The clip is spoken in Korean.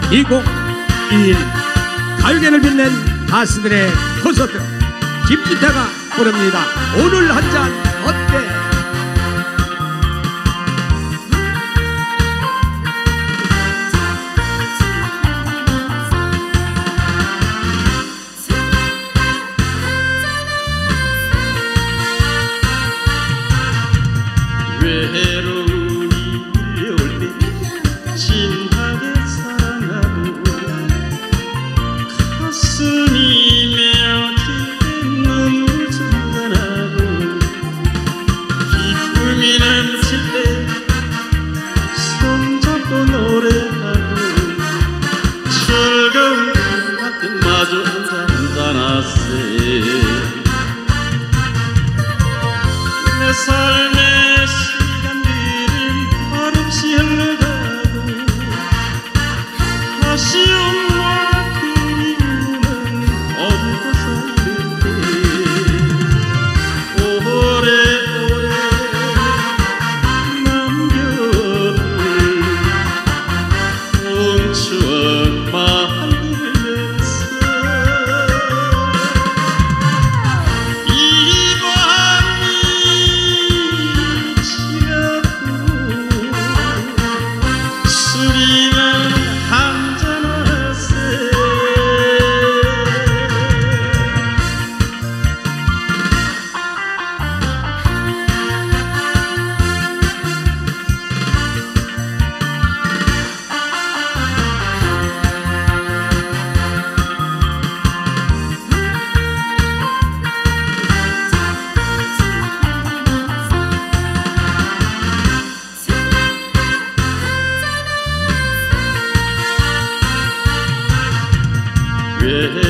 2021 가요계를 빛낸 가수들의 콘서트 김기태가 부릅니다. 오늘 한 잔 어때? 외로움이 올 때 진하게 사랑하고 가슴이 메어질 때 눈물 중단하고 기쁨이 넘칠 때 손잡고 노래하고 즐거운 마저 잔잔하세 내 삶의 시간들은 말없이 흘러가고 아쉬움과 그리움은 어디서 사는데 오래오래 남겨둘 온 추억 만들면서 술이나 한잔하세 외로움이